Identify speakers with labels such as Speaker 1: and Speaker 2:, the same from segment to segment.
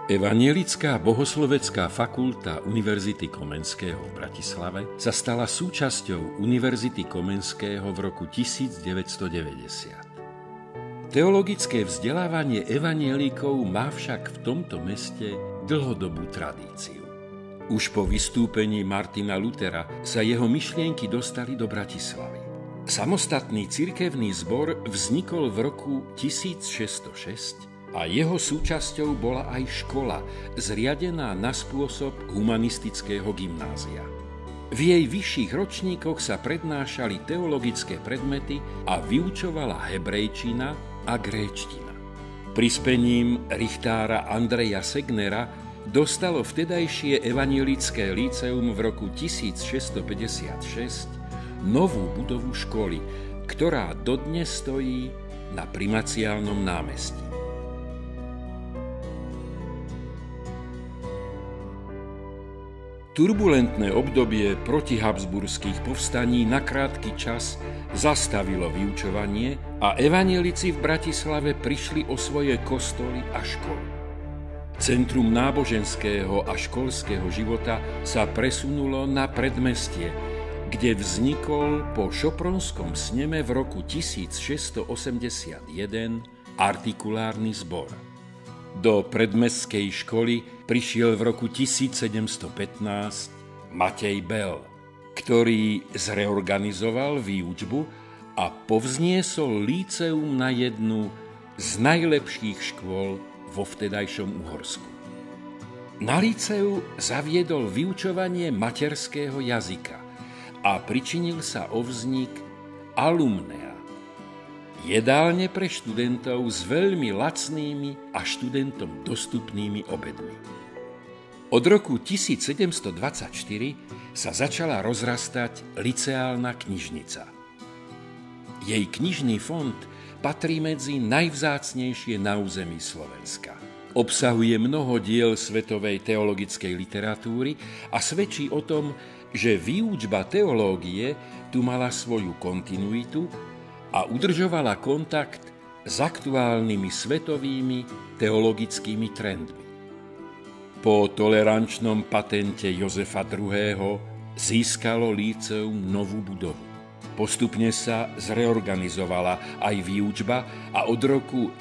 Speaker 1: Evanjelická bohoslovecká fakulta Univerzity Komenského v Bratislave sa stala súčasťou Univerzity Komenského v roku 1990. Teologické vzdelávanie evanjelíkov má však v tomto meste dlhodobú tradíciu. Už po vystúpení Martina Luthera sa jeho myšlienky dostali do Bratislavy. Samostatný cirkevný zbor vznikol v roku 1606 a jeho súčasťou bola aj škola, zriadená na spôsob humanistického gymnázia. V jej vyšších ročníkoch sa prednášali teologické predmety a vyučovala hebrejčina a gréčtina. Prispením richtára Andreja Segnera dostalo vtedajšie evanjelické líceum v roku 1656 novú budovu školy, ktorá dodnes stojí na Primaciálnom námestí. Turbulentné obdobie protihabsburských povstaní na krátky čas zastavilo vyučovanie a evanjelici v Bratislave prišli o svoje kostoly a školy. Centrum náboženského a školského života sa presunulo na predmestie, kde vznikol po Šopronskom sneme v roku 1681 artikulárny zbor. Do predmestskej školy prišiel v roku 1715 Matej Bell, ktorý zreorganizoval výučbu a povzniesol líceum na jednu z najlepších škôl vo vtedajšom Uhorsku. Na líceu zaviedol vyučovanie materského jazyka a pričinil sa o vznik alumnea, jedálne pre študentov s veľmi lacnými a študentom dostupnými obedmi. Od roku 1724 sa začala rozrastať liceálna knižnica. Jej knižný fond patrí medzi najvzácnejšie na území Slovenska. Obsahuje mnoho diel svetovej teologickej literatúry a svedčí o tom, že výučba teológie tu mala svoju kontinuitu a udržovala kontakt s aktuálnymi svetovými teologickými trendmi. Po tolerančnom patente Jozefa II. Získalo líceum novú budovu. Postupne sa zreorganizovala aj výučba a od roku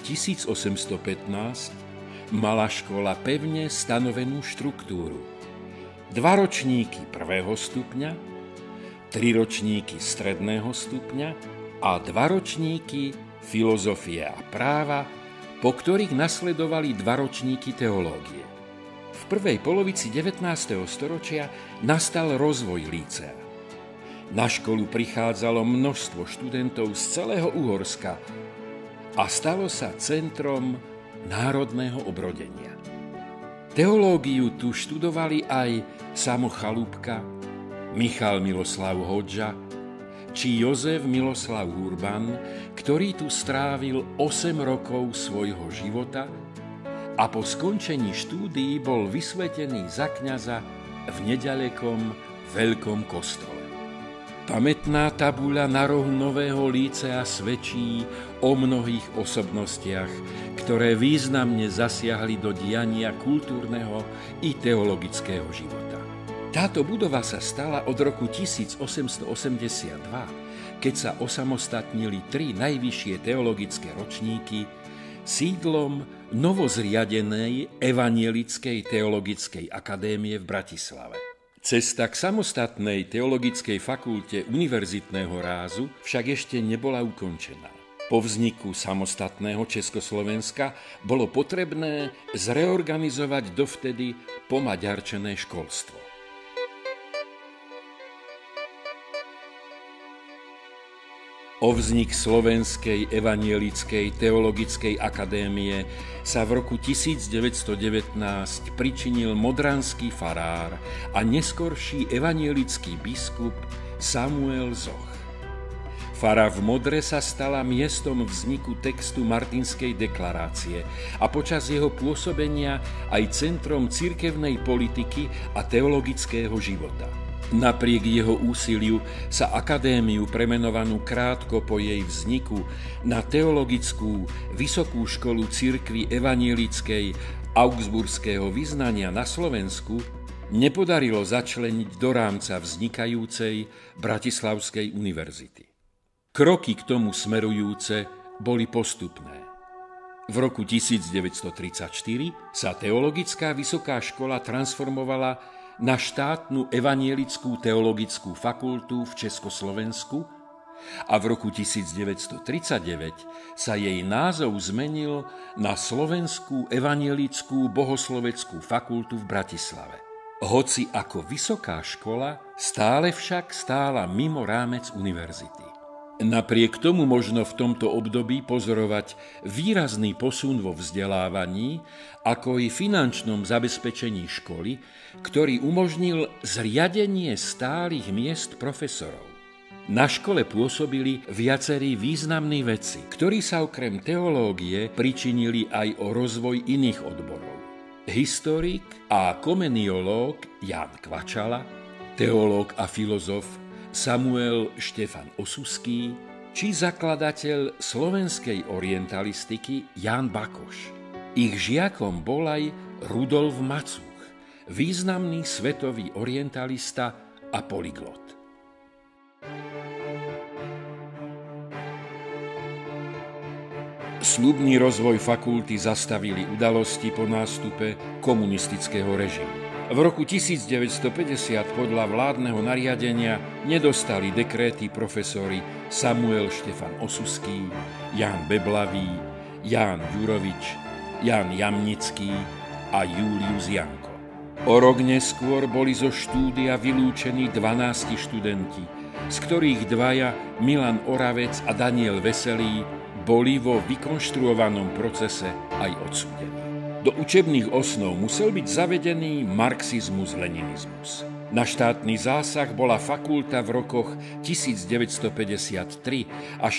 Speaker 1: 1815 mala škola pevne stanovenú štruktúru. 2 ročníky 1. stupňa, 3 ročníky stredného stupňa a 2 ročníky filozofie a práva, po ktorých nasledovali 2 ročníky teológie. V prvej polovici 19. storočia nastal rozvoj lícea. Na školu prichádzalo množstvo študentov z celého Uhorska a stalo sa centrom národného obrodenia. Teológiu tu študovali aj Samo Chalúbka, Michal Miloslav Hodža či Jozef Miloslav Urban, ktorý tu strávil 8 rokov svojho života a po skončení štúdií bol vysvetený za kňaza v neďalekom Veľkom kostole. Pamätná tabuľa na rohu nového lícea svedčí o mnohých osobnostiach, ktoré významne zasiahli do diania kultúrneho i teologického života. Táto budova sa stala od roku 1882, keď sa osamostatnili 3 najvyššie teologické ročníky, sídlom novozriadenej Evanjelickej teologickej akadémie v Bratislave. Cesta k samostatnej teologickej fakulte univerzitného rázu však ešte nebola ukončená. Po vzniku samostatného Československa bolo potrebné zreorganizovať dovtedy pomaďarčené školstvo. O vznik Slovenskej evanjelickej teologickej akadémie sa v roku 1919 pričinil modranský farár a neskorší evanjelický biskup Samuel Zoch. Fara v Modre sa stala miestom vzniku textu Martinskej deklarácie a počas jeho pôsobenia aj centrom cirkevnej politiky a teologického života. Napriek jeho úsiliu sa akadémiu, premenovanú krátko po jej vzniku na Teologickú vysokú školu cirkvi evanjelickej augsburského vyznania na Slovensku nepodarilo začleniť do rámca vznikajúcej Bratislavskej univerzity. Kroky k tomu smerujúce boli postupné. V roku 1934 sa Teologická vysoká škola transformovala na štátnu evanielickú teologickú fakultu v Československu a v roku 1939 sa jej názov zmenil na Slovenskú evanielickú bohosloveckú fakultu v Bratislave. Hoci ako vysoká škola, stále však stála mimo rámec univerzity. Napriek tomu možno v tomto období pozorovať výrazný posun vo vzdelávaní, ako i finančnom zabezpečení školy, ktorý umožnil zriadenie stálych miest profesorov. Na škole pôsobili viacerí významní vedci, ktorí sa okrem teológie pričinili aj o rozvoj iných odborov. Historik a komeniológ Ján Kvačala, teológ a filozof Samuel Štefan Osuský či zakladateľ slovenskej orientalistiky Ján Bakoš. Ich žiakom bol aj Rudolf Macúch, významný svetový orientalista a polyglot. Sľubný rozvoj fakulty zastavili udalosti po nástupe komunistického režimu. V roku 1950 podľa vládneho nariadenia nedostali dekréty profesori Samuel Štefan Osuský, Ján Beblavý, Ján Ďurovič, Ján Jamnický a Julius Janko. O rok neskôr boli zo štúdia vylúčení 12 študenti, z ktorých dvaja, Milan Oravec a Daniel Veselý, boli vo vykonštruovanom procese aj odsúdení. Do učebných osnov musel byť zavedený marxizmus-leninizmus. Na štátny zásah bola fakulta v rokoch 1953 až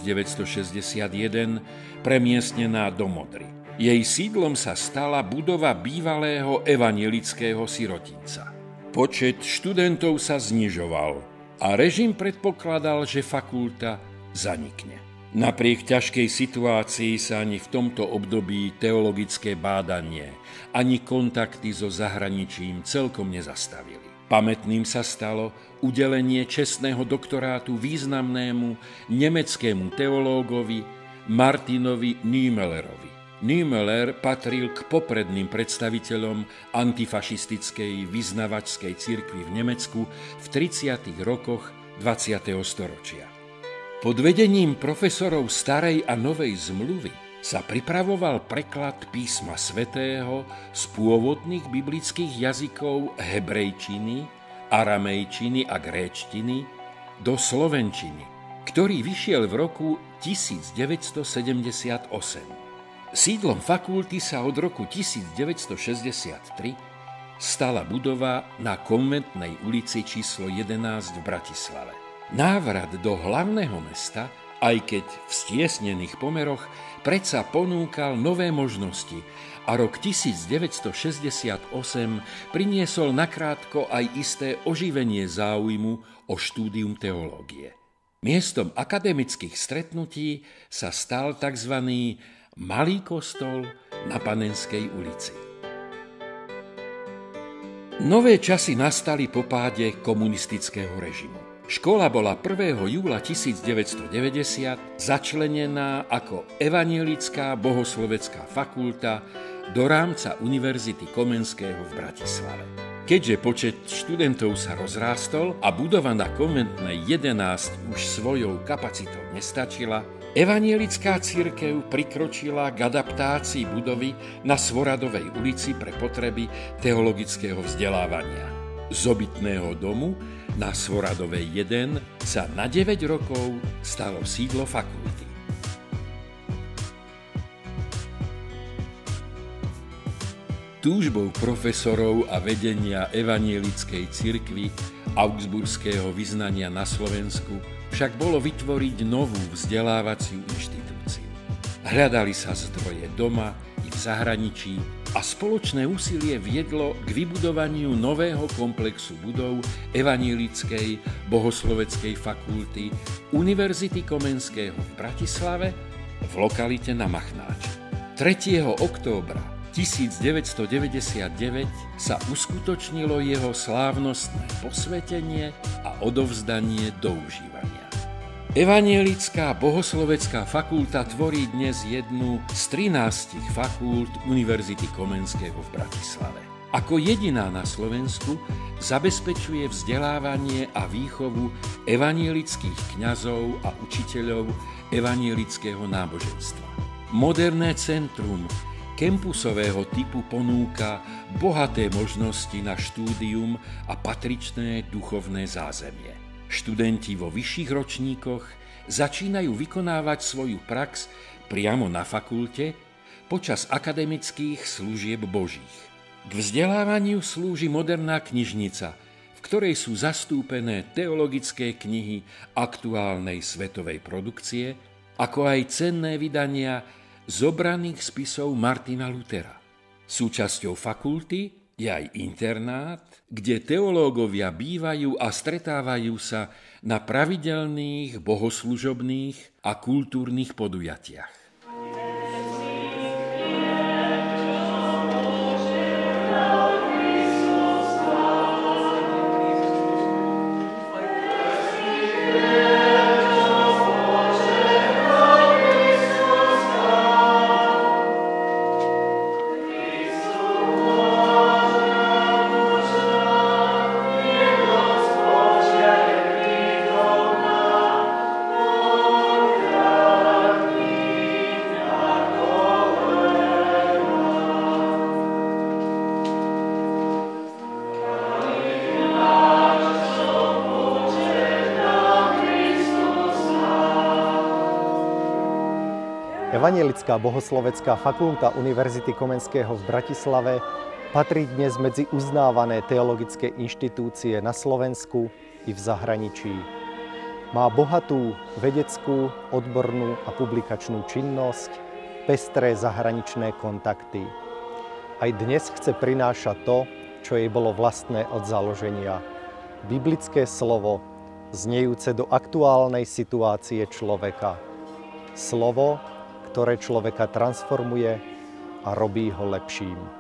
Speaker 1: 1961 premiestnená do Modry. Jej sídlom sa stala budova bývalého evanielického sirotinca. Počet študentov sa znižoval a režim predpokladal, že fakulta zanikne. Napriek ťažkej situácii sa ani v tomto období teologické bádanie, ani kontakty so zahraničím celkom nezastavili. Pamätným sa stalo udelenie čestného doktorátu významnému nemeckému teológovi Martinovi Niemöllerovi. Niemöller patril k popredným predstaviteľom antifašistickej vyznavačskej cirkvi v Nemecku v 30. rokoch 20. storočia. Pod vedením profesorov Starej a Novej zmluvy sa pripravoval preklad písma svätého z pôvodných biblických jazykov hebrejčiny, aramejčiny a gréčtiny do slovenčiny, ktorý vyšiel v roku 1978. Sídlom fakulty sa od roku 1963 stala budova na Konventnej ulici číslo 11 v Bratislave. Návrat do hlavného mesta, aj keď v stiesnených pomeroch, predsa ponúkal nové možnosti a rok 1968 priniesol nakrátko aj isté oživenie záujmu o štúdium teológie. Miestom akademických stretnutí sa stal tzv. Malý kostol na Panenskej ulici. Nové časy nastali po páde komunistického režimu. Škola bola 1. júla 1990 začlenená ako evanjelická bohoslovecká fakulta do rámca Univerzity Komenského v Bratislave. Keďže počet študentov sa rozrástol a budova na Konventnej 11 už svojou kapacitou nestačila, evanjelická cirkev prikročila k adaptácii budovy na Svoradovej ulici pre potreby teologického vzdelávania. Z obytného domu na Svoradovej 1 sa na 9 rokov stalo sídlo fakulty. Túžbou profesorov a vedenia evanjelickej cirkvi augsburského vyznania na Slovensku však bolo vytvoriť novú vzdelávaciu inštitúciu. Hľadali sa zdroje doma i v zahraničí a spoločné úsilie viedlo k vybudovaniu nového komplexu budov evanjelickej bohosloveckej fakulty Univerzity Komenského v Bratislave v lokalite na Machnáči. 3. októbra 1999 sa uskutočnilo jeho slávnostné posvetenie a odovzdanie do užívania. Evanjelická bohoslovecká fakulta tvorí dnes jednu z 13 fakult Univerzity Komenského v Bratislave. Ako jediná na Slovensku zabezpečuje vzdelávanie a výchovu evanjelických kňazov a učiteľov evanjelického náboženstva. Moderné centrum campusového typu ponúka bohaté možnosti na štúdium a patričné duchovné zázemie. Študenti vo vyšších ročníkoch začínajú vykonávať svoju prax priamo na fakulte počas akademických služieb božích. K vzdelávaniu slúži moderná knižnica, v ktorej sú zastúpené teologické knihy aktuálnej svetovej produkcie, ako aj cenné vydania zobraných spisov Martina Lutera. Súčasťou fakulty je aj internát, kde teológovia bývajú a stretávajú sa na pravidelných bohoslužobných a kultúrnych podujatiach.
Speaker 2: Evanjelická bohoslovecká fakulta Univerzity Komenského v Bratislave patrí dnes medzi uznávané teologické inštitúcie na Slovensku i v zahraničí. Má bohatú vedeckú, odbornú a publikačnú činnosť, pestré zahraničné kontakty. Aj dnes chce prinášať to, čo jej bolo vlastné od založenia. Biblické slovo, znejúce do aktuálnej situácie človeka. Slovo, ktoré človeka transformuje a robí ho lepším.